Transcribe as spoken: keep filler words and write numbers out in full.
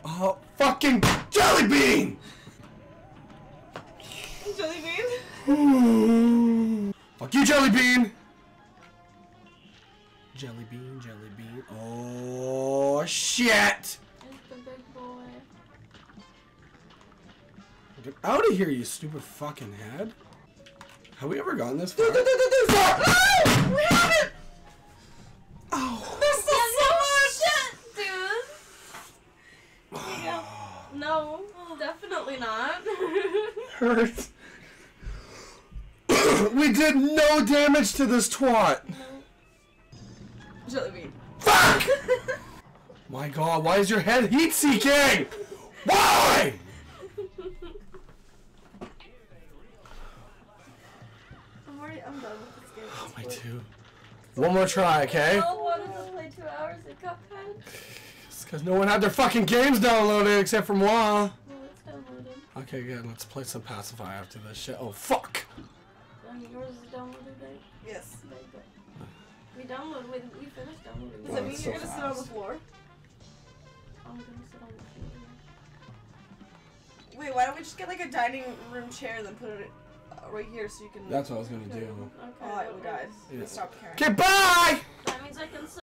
Oh, fucking jelly bean! Jelly bean? Fuck you, jelly bean! Jelly bean, jelly bean. Oh, shit! It's the big boy. Get out of here, you stupid fucking head. Have we ever gotten this far? No! We haven't! Oh. There's still so much shit, dude. Yeah. No, definitely not. Hurt. We did no damage to this twat. No. Jelly bean. Fuck! My god, why is your head heat-seeking? Why? I'm already, I'm done with this game. Oh, my two. One more try, okay? I wanted to play two hours of Cuphead. It's because no one had their fucking games downloaded except for moi. Well, it's downloaded. Okay, good. Let's play some Pacify after this shit. Oh, fuck! Um, yours is downloaded, right? Yes. We downloaded, we, we finished downloading. Does Wow, that mean that's you're so gonna sit on the fast. floor? I'm gonna sit on the floor. Wait, why don't we just get like a dining room chair and then put it uh, right here so you can. That's what I was gonna do. Okay. Oh, we died. Yeah. We stopped caring. Okay, bye! That means I can sit.